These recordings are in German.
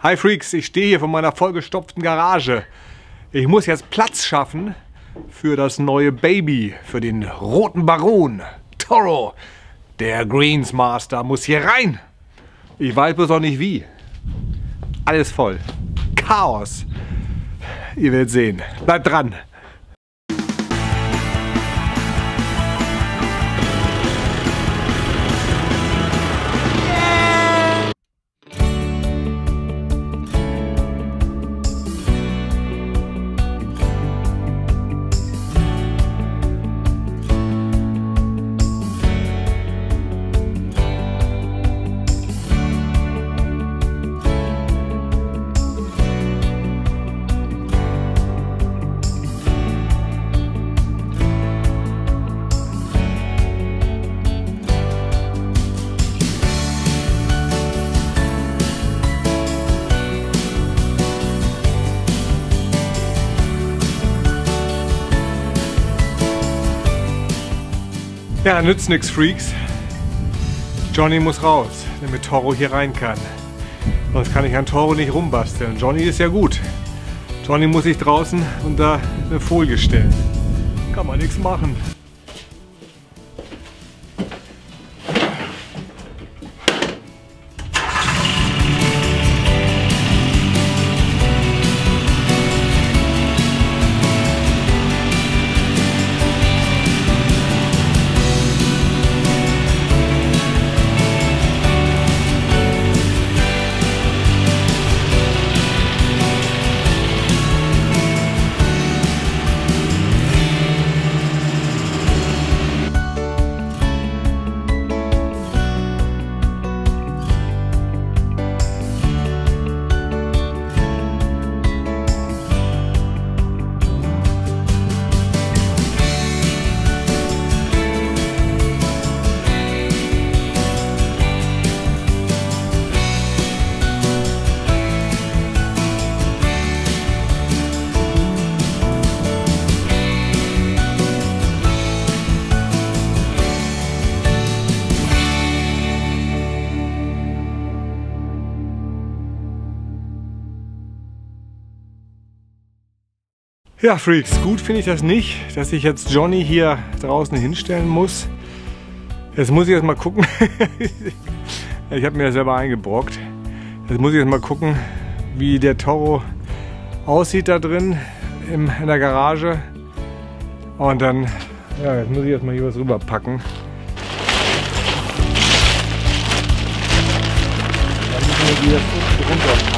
Hi Freaks, ich stehe hier vor meiner vollgestopften Garage. Ich muss jetzt Platz schaffen für das neue Baby, für den roten Baron. Toro, der Greensmaster, muss hier rein. Ich weiß bloß auch nicht wie. Alles voll. Chaos. Ihr werdet sehen. Bleibt dran. Ja, nützt nix, Freaks. Johnny muss raus, damit Toro hier rein kann. Sonst kann ich an Toro nicht rumbasteln. Johnny ist ja gut. Johnny muss sich draußen unter eine Folie stellen. Kann man nichts machen. Ja, Freaks, gut finde ich das nicht, dass ich jetzt Johnny hier draußen hinstellen muss. Jetzt muss ich erst mal gucken. Ich habe mir das selber eingebrockt. Jetzt muss ich erst mal gucken, wie der Toro aussieht da drin in der Garage. Und dann, ja, jetzt muss ich erst mal hier was rüberpacken. Dann müssen wir die jetzt runterpacken.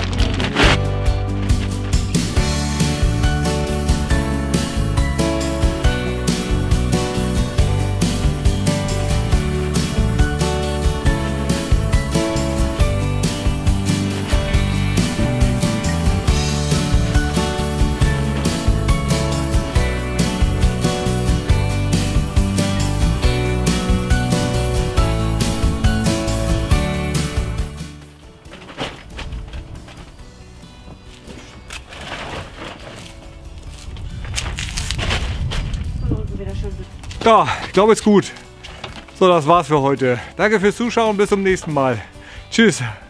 Ja, ich glaube, es ist gut. So, das war's für heute. Danke fürs Zuschauen, bis zum nächsten Mal. Tschüss.